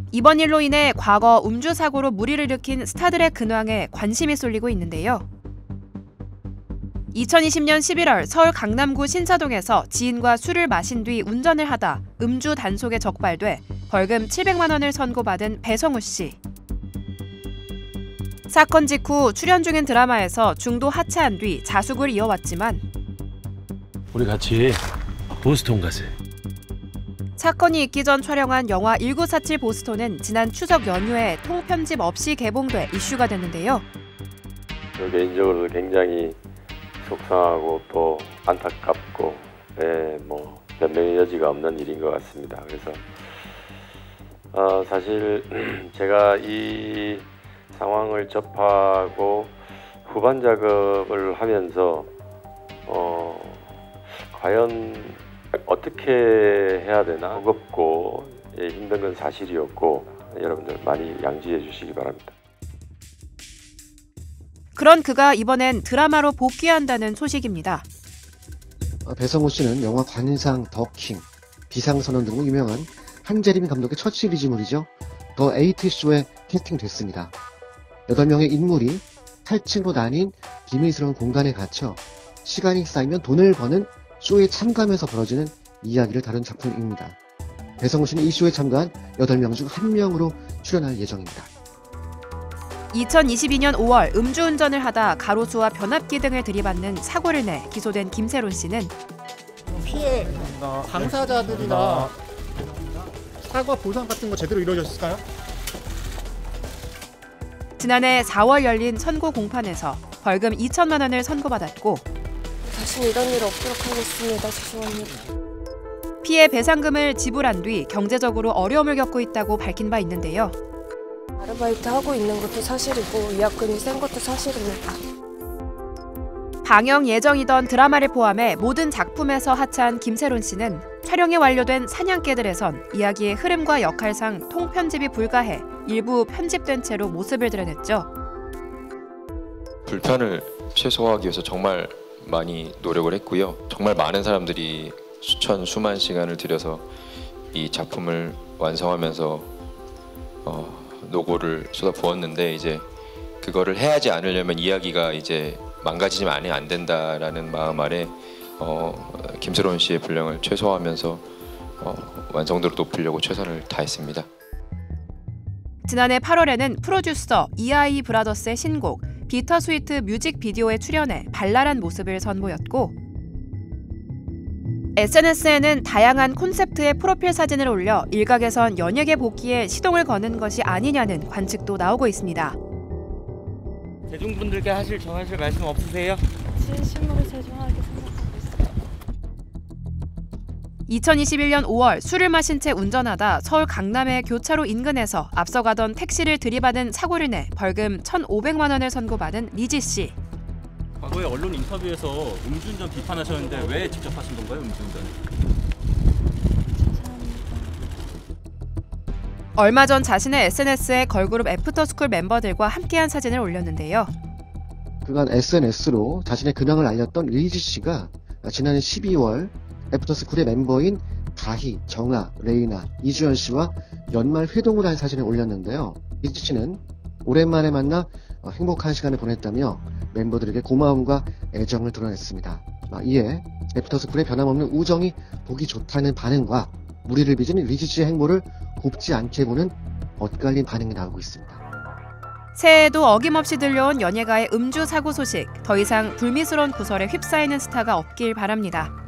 이번 일로 인해 과거 음주 사고로 물의를 일으킨 스타들의 근황에 관심이 쏠리고 있는데요. 2020년 11월 서울 강남구 신사동에서 지인과 술을 마신 뒤 운전을 하다 음주 단속에 적발돼 벌금 700만 원을 선고받은 배성우 씨. 사건 직후 출연 중인 드라마에서 중도 하차한 뒤 자숙을 이어왔지만 우리 같이 보스턴 가세. 사건이 있기 전 촬영한 영화 1947 보스턴은 지난 추석 연휴에 통편집 없이 개봉돼 이슈가 됐는데요. 개인적으로 굉장히 속상하고 또 안타깝고 변명의 여지가 없는 일인 것 같습니다. 그래서 사실 제가 이 상황을 접하고 후반 작업을 하면서 과연 어떻게 해야 되나 무겁고 힘든 건 사실이었고 여러분들 많이 양지해 주시기 바랍니다. 그런 그가 이번엔 드라마로 복귀한다는 소식입니다. 배성우 씨는 영화 관상, 더킹, 비상선언 등으로 유명한 한재림 감독의 첫 시리즈물이죠. 더 에이티 쇼에 캐스팅됐습니다. 8명의 인물이 8층으로 나뉜 비밀스러운 공간에 갇혀 시간이 쌓이면 돈을 버는 쇼에 참가하면서 벌어지는 이야기를 다룬 작품입니다. 배성우 씨는 이 쇼에 참가한 8명 중 1명으로 출연할 예정입니다. 2022년 5월 음주운전을 하다 가로수와 변압기 등을 들이받는 사고를 내 기소된 김세론 씨는 피해 당사자들이나 사과 보상 같은 거 제대로 이루어졌을까요? 지난해 4월 열린 선고 공판에서 벌금 2천만 원을 선고받았고 다시는 이런 일 없도록 하겠습니다. 죄송합니다. 피해 배상금을 지불한 뒤 경제적으로 어려움을 겪고 있다고 밝힌 바 있는데요. 아르바이트 하고 있는 것도 사실이고 위약금이 센 것도 사실입니다. 방영 예정이던 드라마를 포함해 모든 작품에서 하차한 김세론 씨는 촬영이 완료된 사냥개들에선 이야기의 흐름과 역할상 통편집이 불가해 일부 편집된 채로 모습을 드러냈죠. 불편을 최소화하기 위해서 정말 많이 노력을 했고요. 정말 많은 사람들이 수만 시간을 들여서 이 작품을 완성하면서 노고를 쏟아부었는데 이제 그거를 해야지 않으려면 이야기가 이제 망가지면 안 된다라는 마음 아래 김세론 씨의 분량을 최소화하면서 완성도를 높이려고 최선을 다했습니다. 지난해 8월에는 프로듀서 이아이 브라더스의 신곡 비터스위트 뮤직비디오에 출연해 발랄한 모습을 선보였고 SNS에는 다양한 콘셉트의 프로필 사진을 올려 일각에선 연예계 복귀에 시동을 거는 것이 아니냐는 관측도 나오고 있습니다. 대중분들께 전하실 말씀 없으세요? 진심으로 죄송하게 생각하고 있어요. 2021년 5월 술을 마신 채 운전하다 서울 강남의 교차로 인근에서 앞서가던 택시를 들이받은 사고를 내 벌금 1,500만 원을 선고받은 리지 씨. 과거에 언론 인터뷰에서 음주운전 비판하셨는데 왜 직접 하신 건가요, 음주운전을? 얼마 전 자신의 SNS에 걸그룹 애프터스쿨 멤버들과 함께한 사진을 올렸는데요. 그간 SNS로 자신의 근황을 알렸던 리지 씨가 지난해 12월 애프터스쿨의 멤버인 가희, 정아, 레이나, 이주연 씨와 연말 회동을 한 사진을 올렸는데요. 리지 씨는 오랜만에 만나 행복한 시간을 보냈다며 멤버들에게 고마움과 애정을 드러냈습니다. 이에 애프터스쿨의 변함없는 우정이 보기 좋다는 반응과 무리를 빚은 리지 씨의 행보를 곱지 않게 보는 엇갈린 반응이 나오고 있습니다. 새해에도 어김없이 들려온 연예가의 음주 사고 소식. 더 이상 불미스러운 구설에 휩싸이는 스타가 없길 바랍니다.